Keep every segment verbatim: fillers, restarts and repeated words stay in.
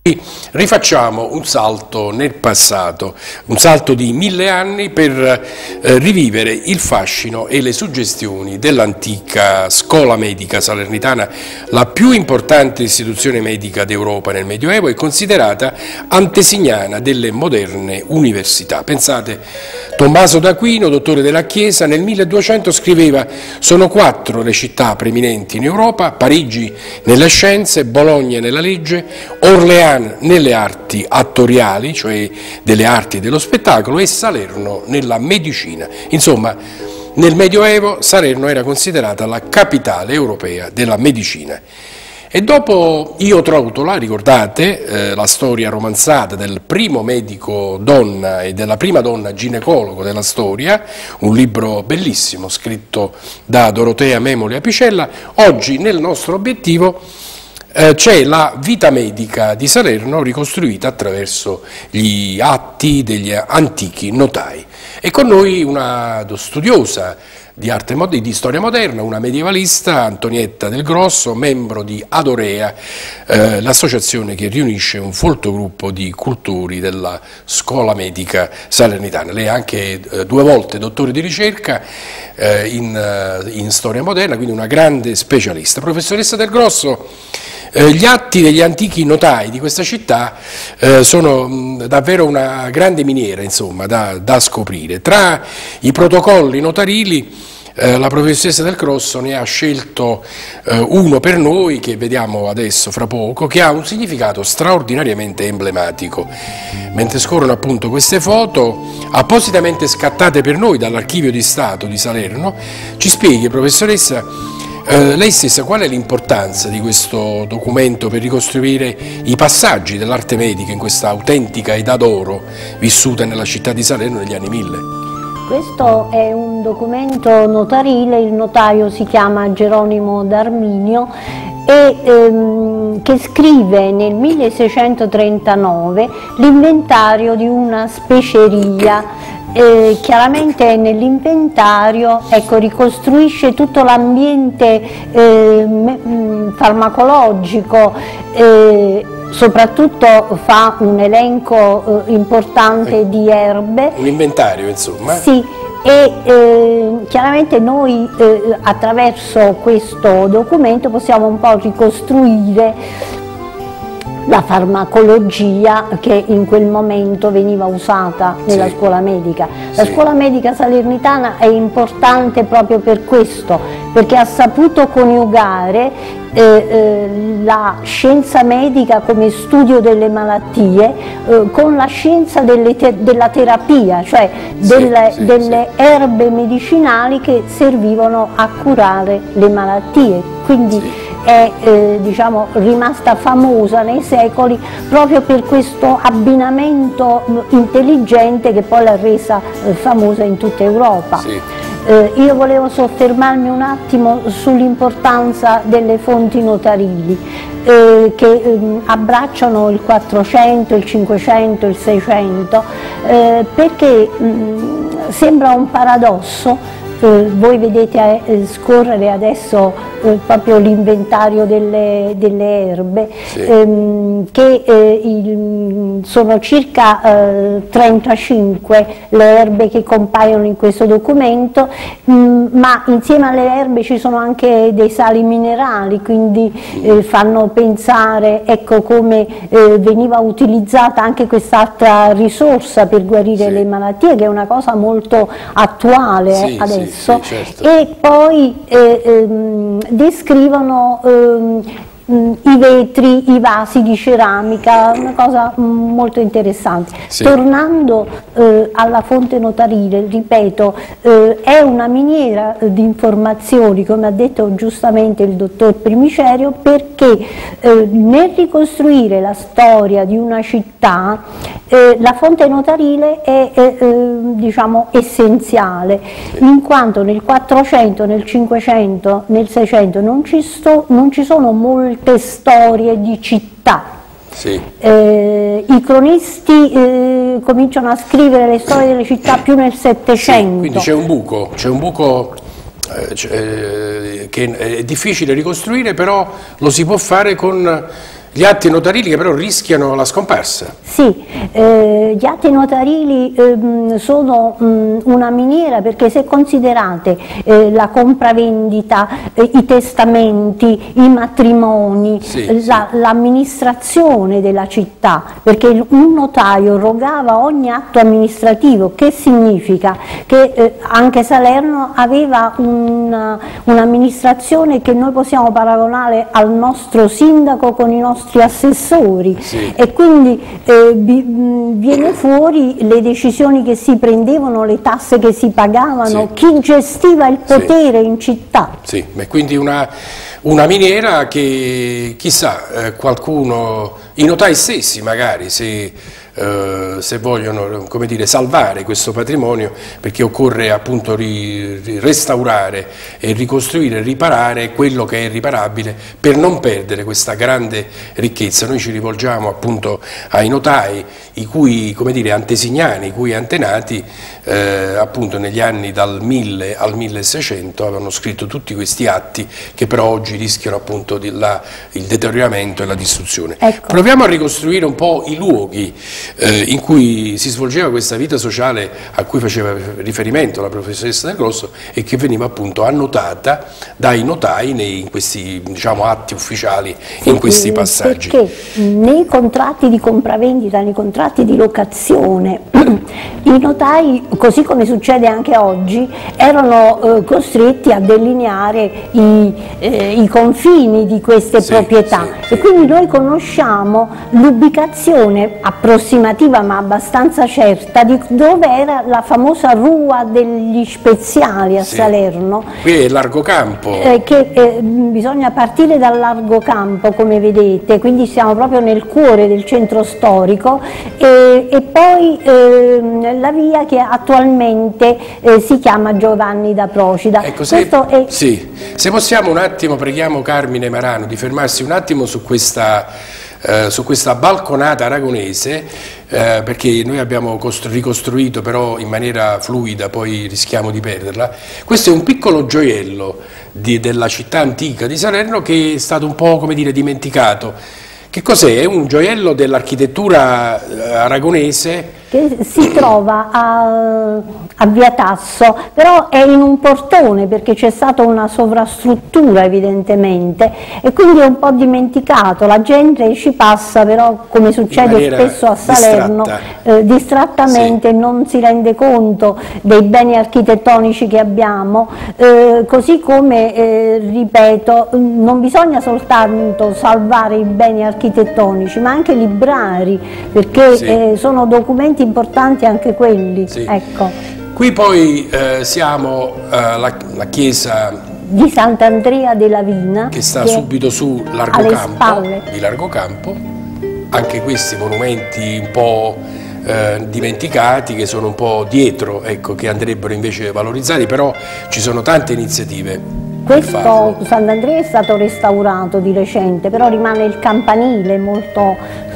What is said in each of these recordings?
Rifacciamo un salto nel passato, un salto di mille anni per eh, rivivere il fascino e le suggestioni dell'antica scuola medica salernitana, la più importante istituzione medica d'Europa nel Medioevo e considerata antesignana delle moderne università. Pensate, Tommaso d'Aquino, dottore della Chiesa, nel milleduecento scriveva: sono quattro le città preeminenti in Europa, Parigi nelle scienze, Bologna nella legge, Orléans nelle arti attoriali, cioè delle arti dello spettacolo, e Salerno nella medicina. Insomma, nel Medioevo Salerno era considerata la capitale europea della medicina. E dopo Io Trotula, ricordate eh, la storia romanzata del primo medico donna e della prima donna ginecologo della storia, un libro bellissimo scritto da Dorotea Memoli Apicella, oggi nel nostro obiettivo Eh, c'è la vita medica di Salerno ricostruita attraverso gli atti degli antichi notai. E con noi una studiosa di arte di storia moderna, una medievalista, Antonietta Del Grosso, membro di Adorea, eh, l'associazione che riunisce un folto gruppo di cultori della scuola medica salernitana. Lei è anche eh, due volte dottore di ricerca eh, in, eh, in storia moderna, quindi una grande specialista. Professoressa Del Grosso, Eh, gli atti degli antichi notai di questa città eh, sono mh, davvero una grande miniera, insomma, da, da scoprire. Tra i protocolli notarili eh, la professoressa Del Grosso ne ha scelto eh, uno per noi, che vediamo adesso fra poco, che ha un significato straordinariamente emblematico. Mentre scorrono appunto queste foto, appositamente scattate per noi dall'Archivio di Stato di Salerno, ci spieghi, professoressa, Uh, lei stessa, qual è l'importanza di questo documento per ricostruire i passaggi dell'arte medica in questa autentica età d'oro vissuta nella città di Salerno negli anni mille? Questo è un documento notarile, il notaio si chiama Geronimo d'Arminio e ehm, che scrive nel milleseicentotrentanove l'inventario di una speceria. Eh, chiaramente nell'inventario, ecco, ricostruisce tutto l'ambiente eh, farmacologico, eh, soprattutto fa un elenco eh, importante di erbe. Un inventario, insomma. Sì, e eh, chiaramente noi eh, attraverso questo documento possiamo un po' ricostruire la farmacologia che in quel momento veniva usata nella sì. scuola medica. La sì. scuola medica salernitana è importante proprio per questo, perché ha saputo coniugare eh, eh, la scienza medica come studio delle malattie eh, con la scienza delle te della terapia, cioè sì, delle, sì, delle sì. erbe medicinali che servivano a curare le malattie. Quindi sì. è eh, diciamo, rimasta famosa nei secoli proprio per questo abbinamento intelligente che poi l'ha resa eh, famosa in tutta Europa. Sì. Eh, io volevo soffermarmi un attimo sull'importanza delle fonti notarili eh, che eh, abbracciano il quattrocento, il cinquecento, il seicento, eh, perché mh, sembra un paradosso. Eh, voi vedete eh, scorrere adesso eh, proprio l'inventario delle, delle erbe, sì. ehm, che eh, il, sono circa eh, trentacinque le erbe che compaiono in questo documento, mh, ma insieme alle erbe ci sono anche dei sali minerali, quindi eh, fanno pensare, ecco, come eh, veniva utilizzata anche quest'altra risorsa per guarire sì. le malattie, che è una cosa molto attuale sì, eh, adesso. Sì, certo. E poi eh, ehm, descrivono ehm, i vetri, i vasi di ceramica, una cosa molto interessante. Sì. Tornando eh, alla fonte notarile, ripeto, eh, è una miniera di informazioni, come ha detto giustamente il dottor Primicerio, perché eh, nel ricostruire la storia di una città eh, la fonte notarile è, è eh, diciamo essenziale, sì. in quanto nel quattrocento, nel cinquecento, nel seicento non ci, sto, non ci sono molte storie di città. Sì. Eh, i cronisti eh, cominciano a scrivere le storie delle città più nel settecento. Sì, quindi c'è un buco, c'è un buco eh, che è difficile ricostruire, però lo si può fare con Gli atti notarili che però rischiano la scomparsa. Sì, eh, gli atti notarili eh, sono mh, una miniera, perché se considerate eh, la compravendita, eh, i testamenti, i matrimoni, sì, la, sì. l'amministrazione della città, perché un notaio rogava ogni atto amministrativo, che significa che eh, anche Salerno aveva un'amministrazione che noi possiamo paragonare al nostro sindaco con i nostri assessori, sì. E quindi eh, viene fuori le decisioni che si prendevano, le tasse che si pagavano, sì. Chi gestiva il potere, sì. In città. Sì, e quindi una, una miniera che chissà, eh, qualcuno, i notai stessi magari, se Uh, se vogliono, come dire, salvare questo patrimonio, perché occorre appunto ri, ri, restaurare e ricostruire, riparare quello che è riparabile per non perdere questa grande ricchezza. Noi ci rivolgiamo appunto ai notai, i cui, come dire, antesignani, i cui antenati eh, appunto negli anni dal mille al milleseicento avevano scritto tutti questi atti che però oggi rischiano appunto di la, il deterioramento e la distruzione. Ecco. Proviamo a ricostruire un po' i luoghi Eh, in cui si svolgeva questa vita sociale a cui faceva riferimento la professoressa Del Grosso e che veniva appunto annotata dai notai nei, in questi, diciamo, atti ufficiali, sì, in questi passaggi. Perché nei contratti di compravendita, nei contratti di locazione, i notai, così come succede anche oggi, erano eh, costretti a delineare i, eh, i confini di queste sì, proprietà, sì, e sì. Quindi noi conosciamo l'ubicazione approssimativa ma abbastanza certa di dove era la famosa Rua degli Speziali a sì. Salerno. Qui è Largo Campo. Eh, che eh, bisogna partire dal Largo Campo, come vedete, quindi siamo proprio nel cuore del centro storico, e, e poi eh, la via che attualmente eh, si chiama Giovanni da Procida. Ecco, se, è... sì. se possiamo un attimo, preghiamo Carmine Marano di fermarsi un attimo su questa... Uh, su questa balconata aragonese, uh, perché noi abbiamo ricostruito però in maniera fluida, poi rischiamo di perderla. Questo è un piccolo gioiello di, della città antica di Salerno che è stato un po', come dire, dimenticato. Che cos'è? È un gioiello dell'architettura aragonese che si trova a, a Via Tasso, però è in un portone perché c'è stata una sovrastruttura evidentemente e quindi è un po' dimenticato, la gente ci passa però, come succede spesso a Salerno, distratta. eh, distrattamente, sì. Non si rende conto dei beni architettonici che abbiamo, eh, così come, eh, ripeto, non bisogna soltanto salvare i beni architettonichi ma anche librari, perché sì. eh, sono documenti importanti anche quelli. Sì. Ecco. Qui poi eh, siamo alla la chiesa di Sant'Andrea della Vina, che sta che subito su Largo Campo, di Largo Campo. Anche questi monumenti un po' eh, dimenticati, che sono un po' dietro, ecco, che andrebbero invece valorizzati, però ci sono tante iniziative. Questo Sant'Andrea è stato restaurato di recente, però rimane il campanile molto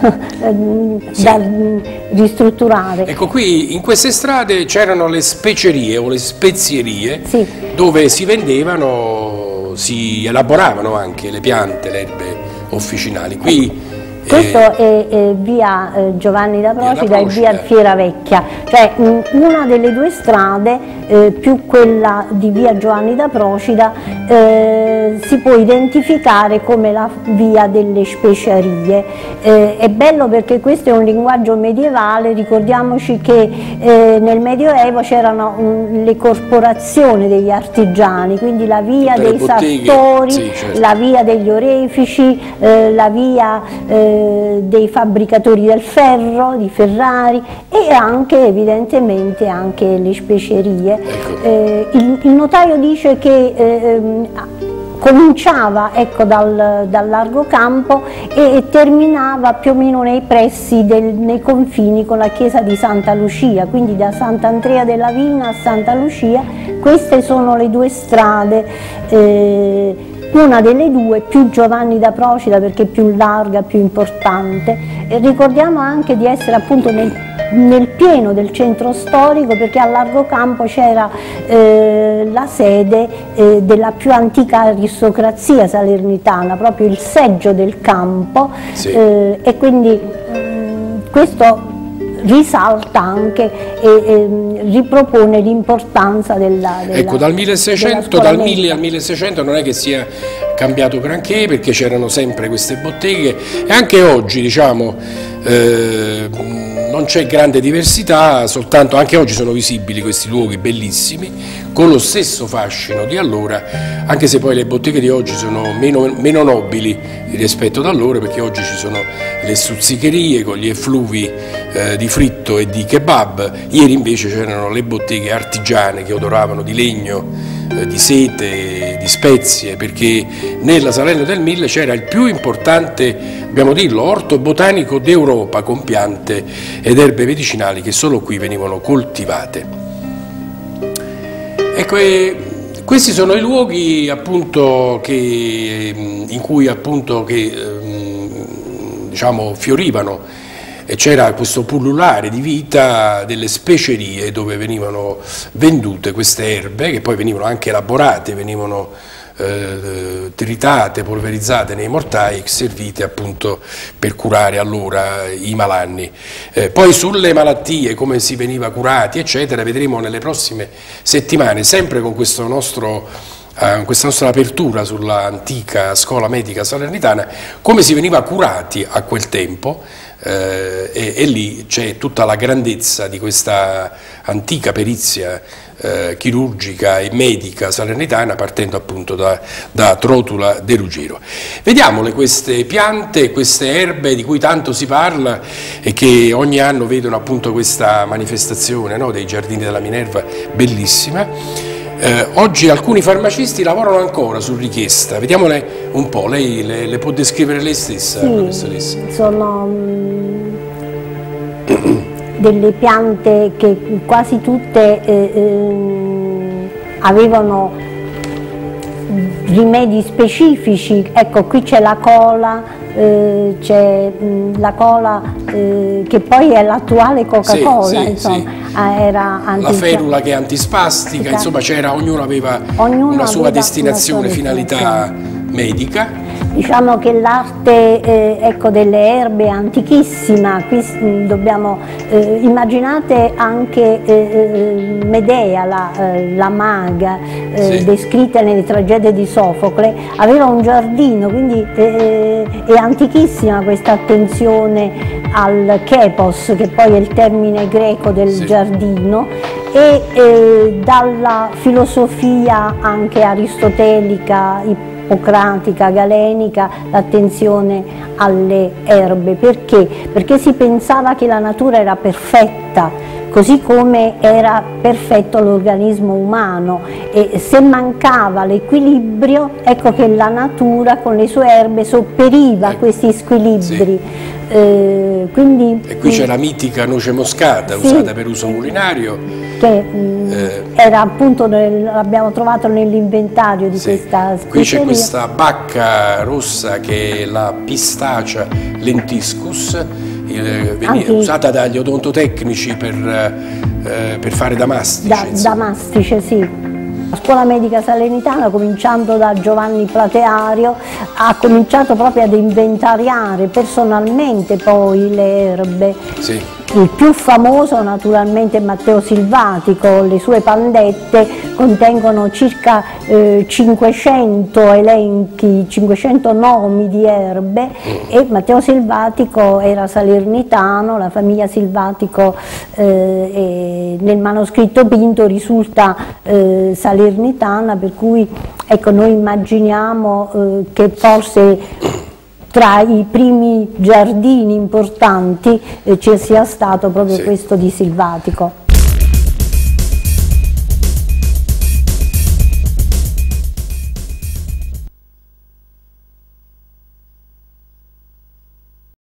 sì. da ristrutturare. Ecco, qui in queste strade c'erano le specerie o le spezierie, sì. dove si vendevano, si elaboravano anche le piante, le erbe officinali. Qui Questo è, è via eh, Giovanni da Procida e via Fiera Vecchia, cioè mh, una delle due strade, eh, più quella di via Giovanni da Procida, eh, si può identificare come la via delle specerie. Eh, è bello perché questo è un linguaggio medievale, ricordiamoci che eh, nel Medioevo c'erano le corporazioni degli artigiani, quindi la via Tutte dei sartori, sì, certo. la via degli orefici, eh, la via eh, dei fabbricatori del ferro, di Ferrari, e anche evidentemente anche le specerie. Ecco. Eh, il, il notaio dice che eh, cominciava, ecco, dal, dal Largo Campo e, e terminava più o meno nei pressi, del, nei confini con la chiesa di Santa Lucia, quindi da Sant'Andrea della Vina a Santa Lucia. Queste sono le due strade eh, una delle due, più Giovanni da Procida perché è più larga, più importante, e ricordiamo anche di essere appunto nel, nel pieno del centro storico, perché a Largo Campo c'era eh, la sede eh, della più antica aristocrazia salernitana, proprio il seggio del campo, sì. eh, e quindi mh, questo risalta anche e, e ripropone l'importanza della, della Ecco, dal milleseicento, dal mille al milleseicento non è che sia cambiato granché, perché c'erano sempre queste botteghe, e anche oggi, diciamo, eh, non c'è grande diversità, soltanto anche oggi sono visibili questi luoghi bellissimi, con lo stesso fascino di allora, anche se poi le botteghe di oggi sono meno, meno nobili rispetto ad allora, perché oggi ci sono le stuzzicherie con gli effluvi eh, di fritto e di kebab. Ieri invece c'erano le botteghe artigiane che odoravano di legno, eh, di sete, di spezie, perché nella Salerno del Mille c'era il più importante, dobbiamo dirlo, orto botanico d'Europa, con piante ed erbe medicinali che solo qui venivano coltivate. Ecco, e questi sono i luoghi appunto che, in cui appunto che, diciamo, fiorivano, e c'era questo pullulare di vita delle specerie dove venivano vendute queste erbe, che poi venivano anche elaborate, venivano eh, tritate, polverizzate nei mortai e servite appunto per curare allora i malanni. Eh, poi sulle malattie, come si veniva curati eccetera, vedremo nelle prossime settimane, sempre con questo nostro Uh, questa nostra apertura sull'antica scuola medica salernitana, come si veniva curati a quel tempo, eh, e, e lì c'è tutta la grandezza di questa antica perizia eh, chirurgica e medica salernitana, partendo appunto da, da Trotula de Ruggiero. Vediamole queste piante, queste erbe di cui tanto si parla e che ogni anno vedono appunto questa manifestazione, no, dei giardini della Minerva, bellissima. Eh, oggi alcuni farmacisti lavorano ancora su richiesta, vediamole un po', lei le, le può descrivere lei stessa, sì, professoressa? Sono um, delle piante che quasi tutte eh, eh, avevano rimedi specifici. Ecco, qui c'è la cola, eh, c'è la cola eh, che poi è l'attuale Coca-Cola, sì, sì, insomma, sì. Era la ferula che è antispastica, insomma c'era, ognuno aveva ognuno una sua aveva destinazione, una sua finalità medica. Diciamo che l'arte eh, ecco, delle erbe è antichissima. Qui mh, dobbiamo, eh, immaginate anche eh, Medea, la, eh, la maga, eh, sì. descritta nelle tragedie di Sofocle, aveva un giardino, quindi eh, è antichissima questa attenzione al chepos, che poi è il termine greco del sì. giardino, e eh, dalla filosofia anche aristotelica, ippocratica, galenica, l'attenzione alle erbe. Perché? Perché si pensava che la natura era perfetta, così come era perfetto l'organismo umano, e se mancava l'equilibrio, ecco che la natura con le sue erbe sopperiva a questi squilibri. Sì. Eh, quindi, e qui c'è la mitica noce moscata, sì, usata per uso culinario, che mh, eh, era appunto, l'abbiamo trovato nell'inventario di sì. questa specie. Qui c'è questa bacca rossa che è la Pistacia lentiscus, eh, veniva usata dagli odontotecnici per, eh, per fare da mastice. Da, da mastice, sì. La scuola medica salernitana, cominciando da Giovanni Plateario, ha cominciato proprio ad inventariare personalmente poi le erbe. Sì. Il più famoso naturalmente è Matteo Silvatico, le sue pandette contengono circa eh, cinquecento elenchi, cinquecento nomi di erbe, e Matteo Silvatico era salernitano, la famiglia Silvatico eh, nel manoscritto Pinto risulta eh, salernitana, per cui ecco, noi immaginiamo eh, che forse tra i primi giardini importanti eh, ci sia stato proprio sì. questo di Silvatico.